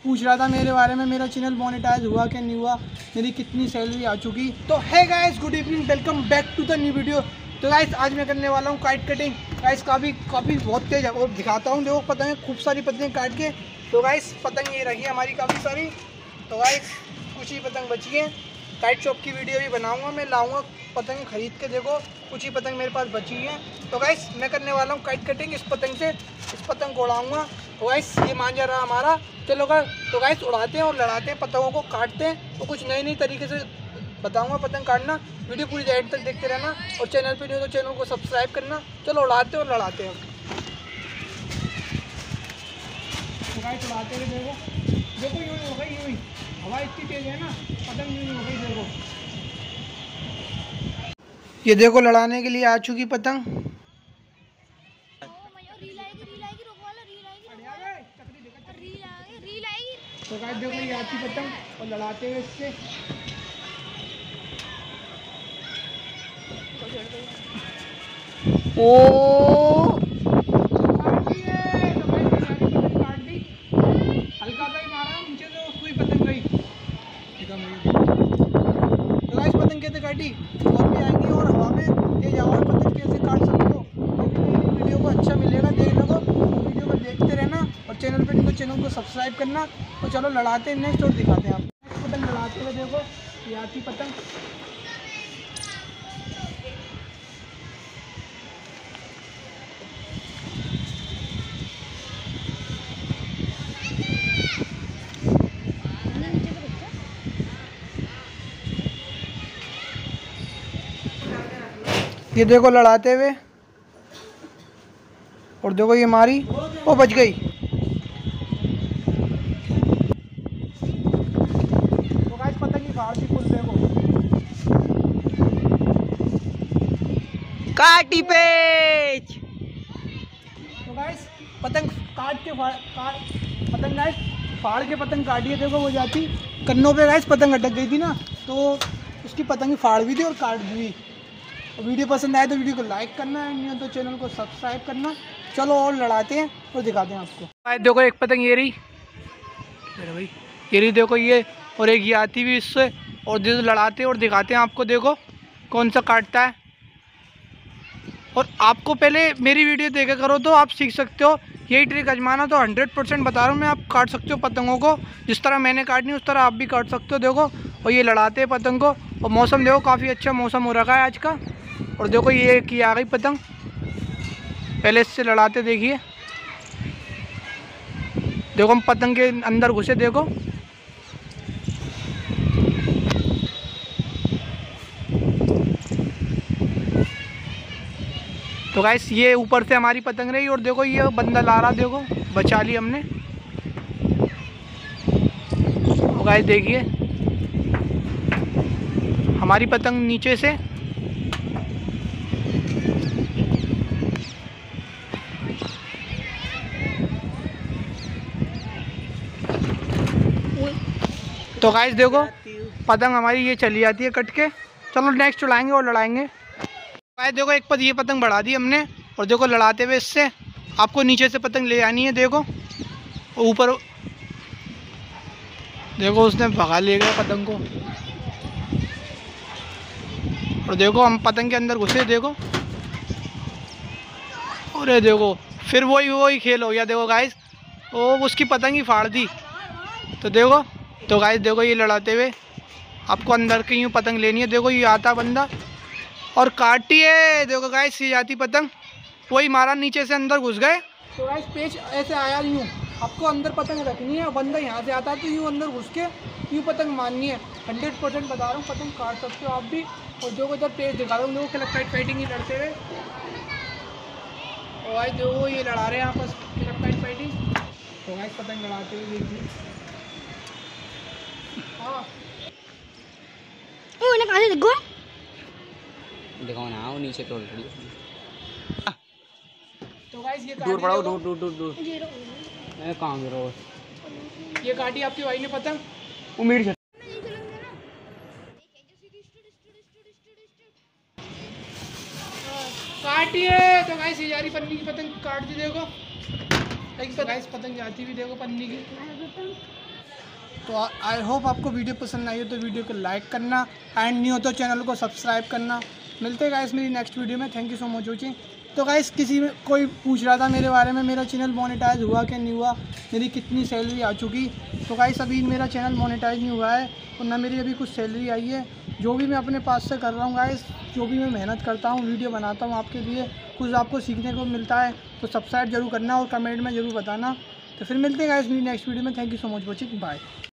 पूछ रहा था मेरे बारे में, मेरा चैनल मोनेटाइज हुआ कि नहीं हुआ, मेरी कितनी सैलरी आ चुकी। तो है guys, good evening, welcome back to the new video. तो गाइस आज मैं करने वाला हूँ काइट कटिंग। गाइस काफ़ी बहुत तेज है और दिखाता हूँ, देखो पतंग खूब सारी पतंग काट के। तो गाइस पतंग ये रही है हमारी काफ़ी सारी। तो गाइस कुछ ही पतंग बची है। काइट शॉप की वीडियो भी बनाऊँगा, मैं लाऊँगा पतंग खरीद के। देखो कुछ ही पतंग मेरे पास बची है। तो गाइस मैं करने वाला हूँ काइट कटिंग इस पतंग से, इस पतंग को उड़ाऊँगा। तो गाइस ये मांझा रहा हमारा। चलो तो गाइस उड़ाते हैं और लड़ाते हैं, पतंगों को काटते हैं। तो कुछ नई तरीके से बताऊंगा पतंग काटना। वीडियो पूरी एंड तक देखते रहना और चैनल पे नहीं हो तो चैनल को सब्सक्राइब करना। चलो उड़ाते और लड़ाते हैं। तो गाइस उड़ाते हुए देखो यूँ हो गई, यूँ हवा इतनी तेज है ना, पतंग यूँ हो गई। देखो ये देखो लड़ाने के लिए आ चुकी पतंग। तो गाइस देखो ये आती पतंग और लड़ाते हुए इससे। ओ हल्का सा ही मारा नीचे से, उसको ही पतंग गई। तो गाइस पतंग कैसे काटी और भी आएंगी, और हवा में तेज हवा में पतंग कैसे काट सकते हो, वीडियो को अच्छा मिलेगा देखने को। वीडियो को देखते रहना और चैनल पे नहीं तो चैनल को सब्सक्राइब करना। तो चलो लड़ाते हैं नेक्स्ट और दिखाते हैं आपको पतंग लड़ाते हुए। देखो ये आती पतंग। ये देखो लड़ाते हुए और देखो ये मारी, वो बच गई। तो गाइस पतंग की फाड़ थी फुल, देखो काटी पेच। तो गाइस पतंग काट के पतंग गाइस फाड़ के पतंग काटी है। देखो वो जाती कन्नों पे गाइस पतंग अटक गई थी ना, तो उसकी पतंग की फाड़ भी थी और काट भी। वीडियो पसंद आए तो वीडियो को लाइक करना है, नहीं तो चैनल को सब्सक्राइब करना। चलो और लड़ाते हैं और दिखाते हैं आपको। भाई देखो एक पतंग ये रही, भाई ये रही देखो ये, और एक ये आती भी इससे। और जो लड़ाते हैं और दिखाते हैं आपको, देखो कौन सा काटता है। और आपको पहले मेरी वीडियो देखा करो तो आप सीख सकते हो, यही ट्रिक आजमाना। तो 100% बता रहा हूँ मैं, आप काट सकते हो पतंगों को जिस तरह मैंने काटनी उस तरह आप भी काट सकते हो। देखो और ये लड़ाते हैं पतंग को। और मौसम देखो काफ़ी अच्छा मौसम हो रखा है आज का। और देखो ये की आ गई पतंग, पहले इससे लड़ाते देखिए। देखो हम पतंग के अंदर घुसे, देखो तो गाइस ये ऊपर से हमारी पतंग रही और देखो ये बंदा ला रहा, देखो बचा ली हमने। तो गाइस देखिए हमारी पतंग नीचे से। तो गाइस देखो पतंग हमारी ये चली जाती है कट के। चलो नेक्स्ट उड़ाएंगे और लड़ाएंगे। गाइस देखो एक ये पतंग बढ़ा दी हमने और देखो लड़ाते हुए इससे आपको नीचे से पतंग ले आनी है। देखो ऊपर देखो उसने भगा ले गया पतंग को। और देखो हम पतंग के अंदर घुसे, देखो अरे देखो फिर वही खेल हो गया। देखो गाइस वो उसकी पतंग ही फाड़ दी। तो देखो तो गाइस देखो ये लड़ाते हुए आपको अंदर की यूँ पतंग लेनी है। देखो ये आता बंदा और काटी है। देखो गाइस ये जाती पतंग, वही मारा नीचे से अंदर घुस गए। तो गाइस पेच ऐसे आया यूँ, आपको अंदर पतंग रखनी है। बंदा यहाँ से आता है तो यूँ अंदर घुस के यूँ पतंग मारनी है। 100% बता रहा हूँ, पतंग काट सकते हो आप भी। और जो इधर पेच दिखा रहा हूँ देखो क्लब काइट फाइटिंग ही लड़ते हुए। और गाइस देखो ये लड़ा रहे हैं आपस क्लब काइट फाइटिंग। तो गाइस पतंग लड़ाते हुए देखिए। हाँ कहाँ से देखो देखो ना, वो नीचे तोड़ खड़ी। तो गाइस ये दूर पड़ाओ, दूर मैं कहाँ गिरो। ये काटी आपके भाई ने पतंग। उम्मीद काटिए। तो गाइस ये जारी पन्नी की पतंग काट दी। देखो गाइस पतंग जाती भी देखो पन्नी की। तो आई होप आपको वीडियो पसंद आई हो तो वीडियो को लाइक करना एंड न्यू हो तो चैनल को सब्सक्राइब करना। मिलते हैं गाइस मेरी नेक्स्ट वीडियो में। Thank you so much watching. तो गाइस कोई पूछ रहा था मेरे बारे में, मेरा चैनल मोनेटाइज हुआ कि नहीं हुआ, मेरी कितनी सैलरी आ चुकी। तो गाइस अभी मेरा चैनल मोनेटाइज नहीं हुआ है और ना मेरी अभी कुछ सैलरी आई है। जो भी मैं अपने पास से कर रहा हूँ गाइस, जो भी मैं मेहनत करता हूँ, वीडियो बनाता हूँ आपके लिए, कुछ आपको सीखने को मिलता है तो सब्सक्राइब जरूर करना और कमेंट में ज़रूर बताना। तो फिर मिलते हैं गाइस मेरी नेक्स्ट वीडियो में। Thank you so much watching, bye.